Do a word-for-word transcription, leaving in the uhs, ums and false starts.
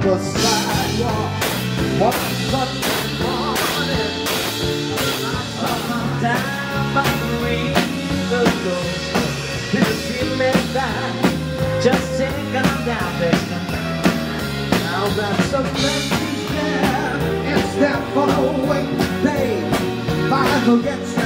the sidewalk one Sunday morning. I saw my down by the river road. Did you see me back? Just take them down there. Now that's a message there. It's that far away, babe. Might as well get